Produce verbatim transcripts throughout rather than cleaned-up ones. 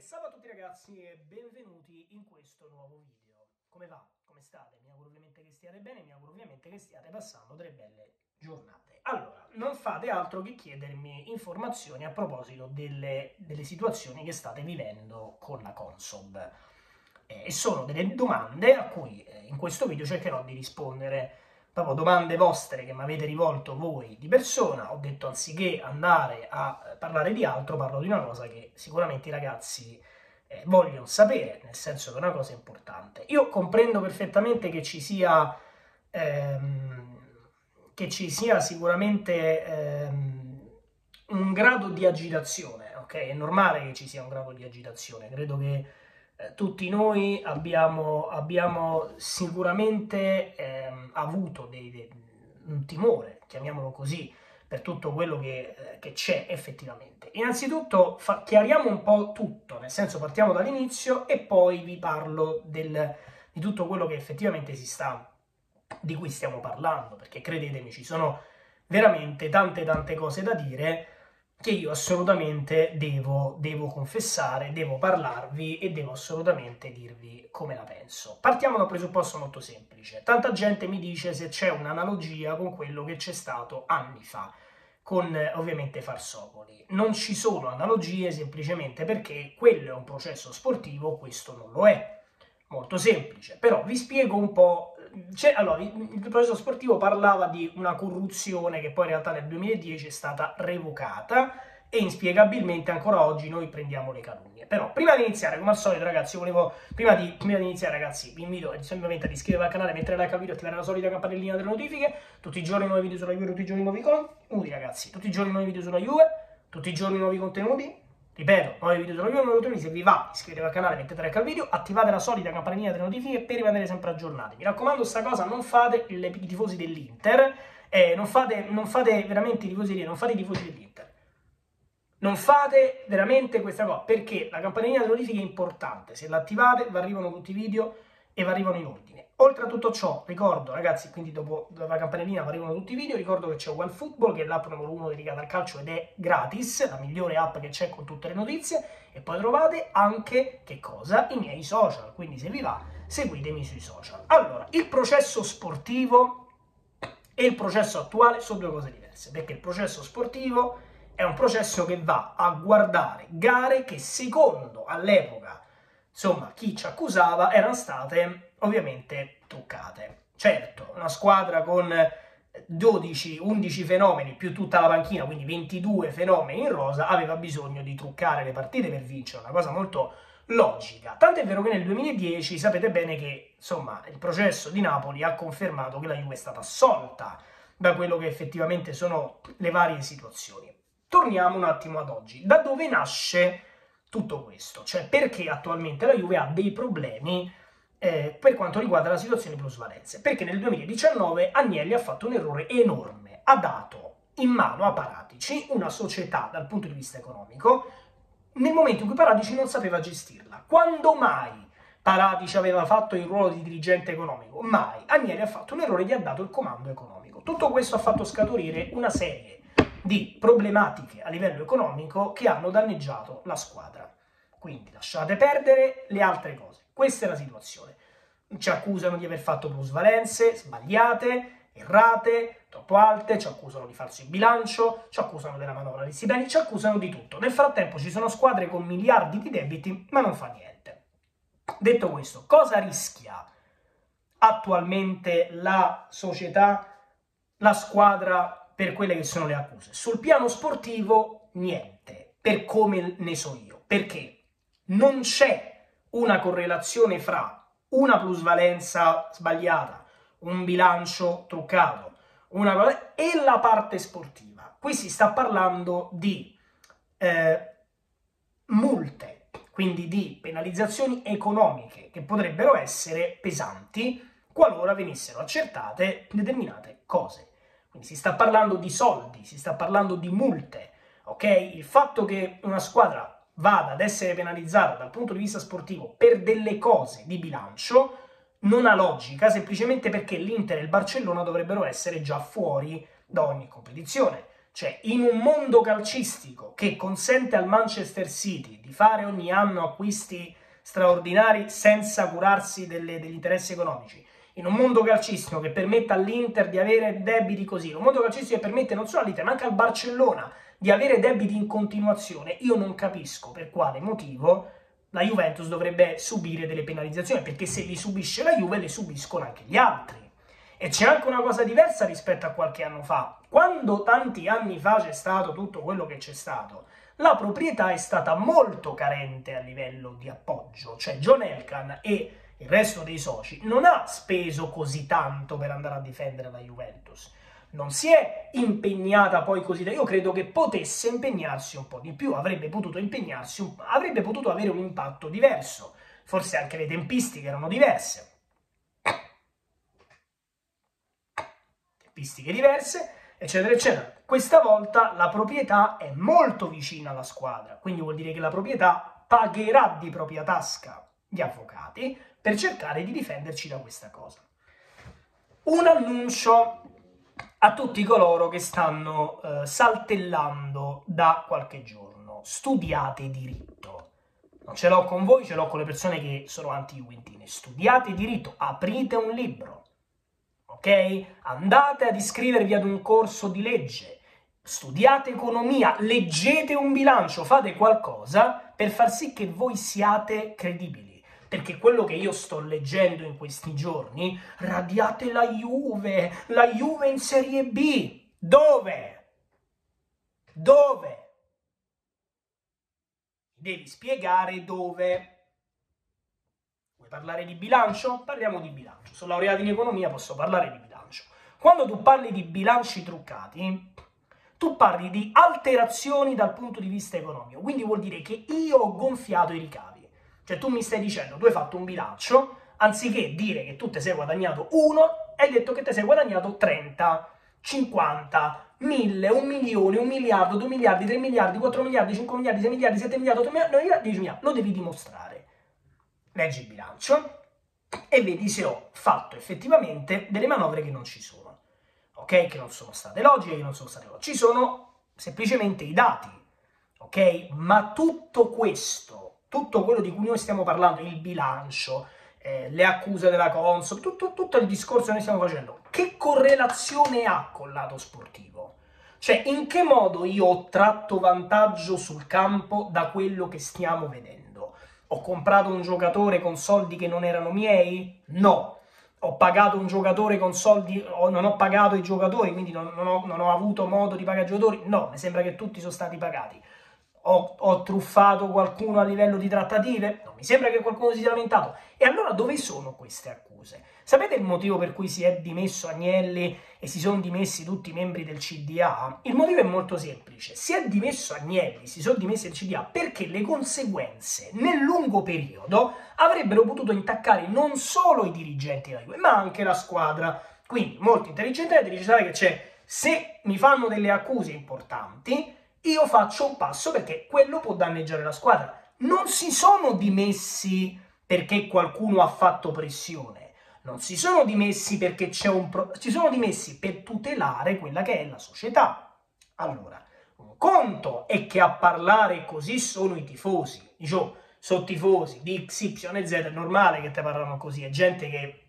salve a tutti ragazzi e benvenuti in questo nuovo video. Come va? Come state? Mi auguro ovviamente che stiate bene, mi auguro ovviamente che stiate passando delle belle giornate. Allora, non fate altro che chiedermi informazioni a proposito delle, delle situazioni che state vivendo con la Consob. Eh, e sono delle domande a cui eh, in questo video cercherò di rispondere, proprio domande vostre che mi avete rivolto voi di persona. Ho detto anziché andare a parlare di altro, parlo di una cosa che sicuramente i ragazzi eh, vogliono sapere, nel senso che è una cosa importante. Io comprendo perfettamente che ci sia, ehm, che ci sia sicuramente ehm, un grado di agitazione, ok? È normale che ci sia un grado di agitazione, credo che Eh, tutti noi abbiamo, abbiamo sicuramente ehm, avuto dei, dei, un timore, chiamiamolo così, per tutto quello che, eh, che c'è effettivamente. Innanzitutto fa, chiariamo un po' tutto, nel senso partiamo dall'inizio e poi vi parlo del, di tutto quello che effettivamente si sta, di cui stiamo parlando, perché credetemi ci sono veramente tante tante cose da dire che io assolutamente devo, devo confessare, devo parlarvi e devo assolutamente dirvi come la penso. Partiamo da un presupposto molto semplice. Tanta gente mi dice se c'è un'analogia con quello che c'è stato anni fa, con ovviamente Farsopoli. Non ci sono analogie semplicemente perché quello è un processo sportivo, questo non lo è. Molto semplice, però vi spiego un po'. Allora, il processo sportivo parlava di una corruzione che poi in realtà nel duemiladieci è stata revocata e inspiegabilmente ancora oggi noi prendiamo le calunnie. Però prima di iniziare, come al solito ragazzi, volevo prima di, prima di iniziare ragazzi vi invito semplicemente ad iscrivervi al canale, mettere like al video, attivare la solita campanellina delle notifiche. Tutti i giorni nuovi video sulla Juve, tutti i giorni nuovi contenuti ragazzi, tutti i giorni nuovi video sulla Juve, tutti i giorni nuovi contenuti. Ripeto, nuovi video sulla Juve, nuovi contenuti. Se vi va, iscrivetevi al canale, mettete like al video, attivate la solita campanellina delle notifiche per rimanere sempre aggiornati. Mi raccomando, sta cosa, non fate le, i tifosi dell'Inter, eh, non, fate, non fate veramente i tifosi dell'Inter, non fate i tifosi dell'Inter. Non fate veramente questa cosa, perché la campanellina delle notifiche è importante. Se l'attivate, vi arrivano tutti i video e vi arrivano in ordine. Oltre a tutto ciò, ricordo, ragazzi, quindi dopo la campanellina vi arrivano tutti i video, ricordo che c'è OneFootball, che è l'app numero uno dedicata al calcio ed è gratis, la migliore app che c'è con tutte le notizie, e poi trovate anche, che cosa? I miei social, quindi se vi va, seguitemi sui social. Allora, il processo sportivo e il processo attuale sono due cose diverse, perché il processo sportivo è un processo che va a guardare gare che secondo all'epoca, insomma, chi ci accusava erano state ovviamente truccate. Certo, una squadra con dodici undici fenomeni più tutta la panchina, quindi ventidue fenomeni in rosa, aveva bisogno di truccare le partite per vincere, una cosa molto logica. Tant'è vero che nel duemiladieci sapete bene che, insomma, il processo di Napoli ha confermato che la Juve è stata assolta da quello che effettivamente sono le varie situazioni. Torniamo un attimo ad oggi. Da dove nasce tutto questo? Cioè, perché attualmente la Juve ha dei problemi eh, per quanto riguarda la situazione plusvalenze? Perché nel duemiladiciannove Agnelli ha fatto un errore enorme. Ha dato in mano a Paratici una società dal punto di vista economico nel momento in cui Paratici non sapeva gestirla. Quando mai Paratici aveva fatto il ruolo di dirigente economico? Mai. Agnelli ha fatto un errore e gli ha dato il comando economico. Tutto questo ha fatto scaturire una serie di problematiche a livello economico che hanno danneggiato la squadra. Quindi lasciate perdere le altre cose. Questa è la situazione. Ci accusano di aver fatto plusvalenze sbagliate, errate, troppo alte, ci accusano di falso in bilancio, ci accusano della manovra di stipendi, ci accusano di tutto. Nel frattempo ci sono squadre con miliardi di debiti, ma non fa niente. Detto questo, cosa rischia attualmente la società, la squadra, per quelle che sono le accuse? Sul piano sportivo, niente, per come ne so io. Perché non c'è una correlazione fra una plusvalenza sbagliata, un bilancio truccato, una... e la parte sportiva. Qui si sta parlando di eh, multe, quindi di penalizzazioni economiche che potrebbero essere pesanti qualora venissero accertate determinate cose. Quindi si sta parlando di soldi, si sta parlando di multe, ok? Il fatto che una squadra vada ad essere penalizzata dal punto di vista sportivo per delle cose di bilancio non ha logica, semplicemente perché l'Inter e il Barcellona dovrebbero essere già fuori da ogni competizione. Cioè, in un mondo calcistico che consente al Manchester City di fare ogni anno acquisti straordinari senza curarsi delle, degli interessi economici, in un mondo calcistico che permette all'Inter di avere debiti così, in un mondo calcistico che permette non solo all'Inter ma anche al Barcellona di avere debiti in continuazione, io non capisco per quale motivo la Juventus dovrebbe subire delle penalizzazioni, perché se li subisce la Juve le subiscono anche gli altri. E c'è anche una cosa diversa rispetto a qualche anno fa. Quando tanti anni fa c'è stato tutto quello che c'è stato, la proprietà è stata molto carente a livello di appoggio, cioè John Elkann e il resto dei soci non ha speso così tanto per andare a difendere la Juventus. Non si è impegnata poi così tanto. Io credo che potesse impegnarsi un po' di più, avrebbe potuto impegnarsi, un... avrebbe potuto avere un impatto diverso, forse anche le tempistiche erano diverse. Tempistiche diverse, eccetera, eccetera. Questa volta la proprietà è molto vicina alla squadra, quindi vuol dire che la proprietà pagherà di propria tasca gli avvocati per cercare di difenderci da questa cosa. Un annuncio a tutti coloro che stanno eh, saltellando da qualche giorno: studiate diritto. Non ce l'ho con voi, ce l'ho con le persone che sono anti-juventine. Studiate diritto, aprite un libro, ok? Andate ad iscrivervi ad un corso di legge, studiate economia, leggete un bilancio, fate qualcosa per far sì che voi siate credibili. Perché quello che io sto leggendo in questi giorni, radiate la Juve, la Juve in Serie B. Dove? Dove? Devi spiegare dove. Vuoi parlare di bilancio? Parliamo di bilancio. Sono laureato in economia, posso parlare di bilancio. Quando tu parli di bilanci truccati, tu parli di alterazioni dal punto di vista economico. Quindi vuol dire che io ho gonfiato i ricavi. Cioè tu mi stai dicendo, tu hai fatto un bilancio, anziché dire che tu ti sei guadagnato uno, hai detto che ti sei guadagnato trenta, cinquanta, mille, un milione, un miliardo, due miliardi, tre miliardi, quattro miliardi, cinque miliardi, sei miliardi, sette miliardi, otto miliardi, nove miliardi, dieci miliardi. Lo devi dimostrare. Leggi il bilancio e vedi se ho fatto effettivamente delle manovre che non ci sono. Ok? Che non sono state logiche, che non sono state logiche. Ci sono semplicemente i dati. Ok? Ma tutto questo, tutto quello di cui noi stiamo parlando, il bilancio, eh, le accuse della Consob, tutto, tutto il discorso che noi stiamo facendo, che correlazione ha col lato sportivo? Cioè, in che modo io ho tratto vantaggio sul campo da quello che stiamo vedendo? Ho comprato un giocatore con soldi che non erano miei? No. Ho pagato un giocatore con soldi, o non ho pagato i giocatori, quindi non, non, ho, non ho avuto modo di pagare i giocatori? No, mi sembra che tutti sono stati pagati. Ho, ho truffato qualcuno a livello di trattative? Non mi sembra che qualcuno si sia lamentato. E allora dove sono queste accuse? Sapete il motivo per cui si è dimesso Agnelli e si sono dimessi tutti i membri del C D A? Il motivo è molto semplice. Si è dimesso Agnelli, si sono dimessi il C D A perché le conseguenze nel lungo periodo avrebbero potuto intaccare non solo i dirigenti della Juve, ma anche la squadra. Quindi, molto intelligente, dice, sai che c'è, se mi fanno delle accuse importanti, io faccio un passo perché quello può danneggiare la squadra. Non si sono dimessi perché qualcuno ha fatto pressione, non si sono dimessi perché c'è un pro... si sono dimessi per tutelare quella che è la società. Allora, un conto è che a parlare così sono i tifosi. Dicevo, sono tifosi di X Y Z, è normale che te parlano così, è gente che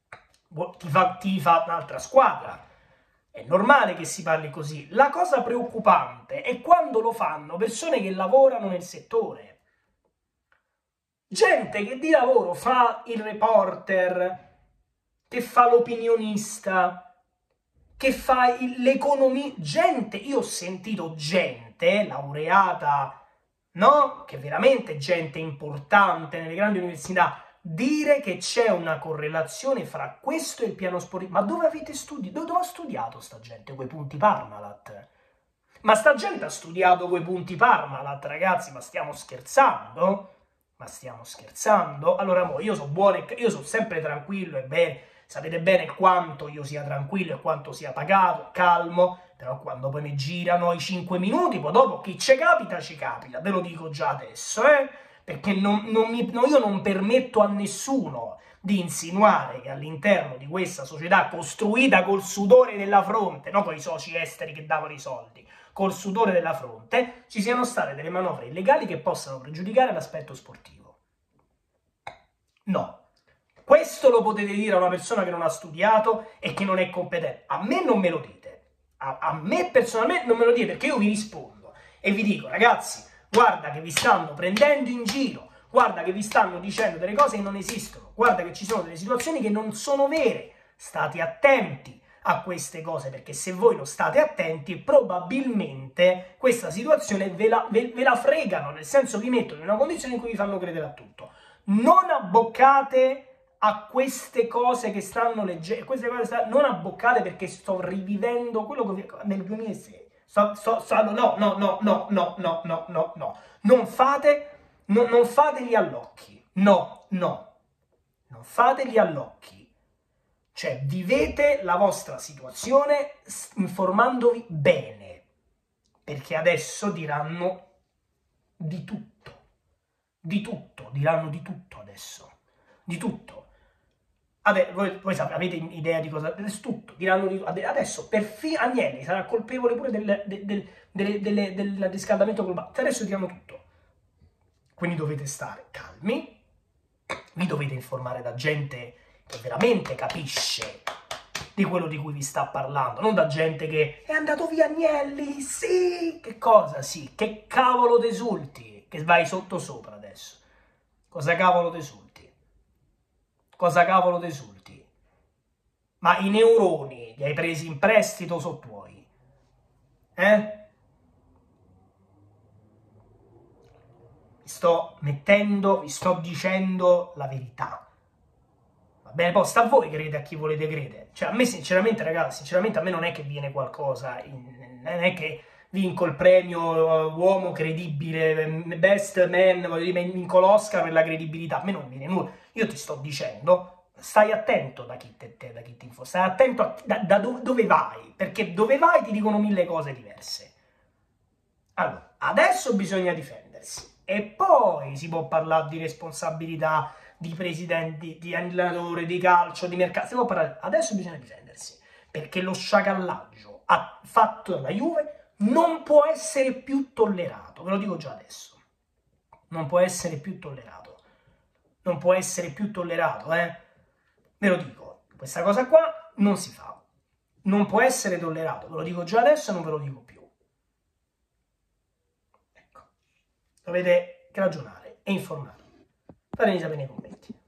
tifa, tifa un'altra squadra. È normale che si parli così. La cosa preoccupante è quando lo fanno persone che lavorano nel settore. Gente che di lavoro fa il reporter, che fa l'opinionista, che fa l'economia. Gente, io ho sentito gente laureata, no? Che veramente gente importante nelle grandi università, dire che c'è una correlazione fra questo e il piano sportivo. Ma dove avete studiato? Dove ha studiato sta gente quei punti Parmalat? Ma sta gente ha studiato quei punti Parmalat, ragazzi? Ma stiamo scherzando? Ma stiamo scherzando? Allora, mo, io sono buono e io sono sempre tranquillo e bene. Sapete bene quanto io sia tranquillo e quanto sia pagato, calmo. Però quando poi mi girano i cinque minuti, poi dopo chi ci capita, ci capita. Ve lo dico già adesso, eh? perché non, non mi, no, io non permetto a nessuno di insinuare che all'interno di questa società costruita col sudore della fronte, non con i soci esteri che davano i soldi, col sudore della fronte, ci siano state delle manovre illegali che possano pregiudicare l'aspetto sportivo. No. Questo lo potete dire a una persona che non ha studiato e che non è competente. A me non me lo dite. A, a me personalmente non me lo dite, perché io vi rispondo e vi dico, ragazzi, guarda che vi stanno prendendo in giro, guarda che vi stanno dicendo delle cose che non esistono, guarda che ci sono delle situazioni che non sono vere. State attenti a queste cose, perché se voi non state attenti probabilmente questa situazione ve la, ve, ve la fregano, nel senso vi mettono in una condizione in cui vi fanno credere a tutto. Non abboccate a queste cose che stanno leggendo, queste cose stanno, non abboccate, perché sto rivivendo quello che vi, nel duemilasei. Sto, sto, sto, no, no, no, no, no, no, no, no, no. Non fate, no, non fategli all'occhi. No, no. Non fategli all'occhi. Cioè, vivete la vostra situazione informandovi bene, perché adesso diranno di tutto. Di tutto, diranno di tutto adesso. Di tutto. Adesso, voi, voi sapete, avete idea di cosa? Adesso tutto, diranno di, adesso perfino Agnelli sarà colpevole pure del, del, del, del, del, del riscaldamento globale. Adesso diranno tutto. Quindi dovete stare calmi, vi dovete informare da gente che veramente capisce di quello di cui vi sta parlando, non da gente che è andato via Agnelli, sì, che cosa, sì, che cavolo t'esulti, che vai sotto sopra adesso. Cosa cavolo t'esulti? Cosa cavolo t'esulti? Ma i neuroni li hai presi in prestito o sono tuoi? Eh? Vi sto mettendo, vi sto dicendo la verità. Va bene, poi sta a voi, credete a chi volete credere. Cioè, a me sinceramente, ragazzi, sinceramente a me non è che viene qualcosa, in, non è che vinco il premio uh, uomo credibile, best man, voglio dire, vinco l'Oscar per la credibilità. A me non viene nulla. Io ti sto dicendo, stai attento da chi te, te da chi ti info, stai attento a, da, da dove, dove vai, perché dove vai ti dicono mille cose diverse. Allora, adesso bisogna difendersi e poi si può parlare di responsabilità, di presidenti, di allenatore, di calcio, di mercato, si può parlare. Adesso bisogna difendersi, perché lo sciacallaggio ha fatto dalla Juve non può essere più tollerato, ve lo dico già adesso, non può essere più tollerato, non può essere più tollerato, eh, ve lo dico, questa cosa qua non si fa, non può essere tollerato, ve lo dico già adesso e non ve lo dico più, ecco, dovete ragionare e informare, fatemi sapere nei commenti.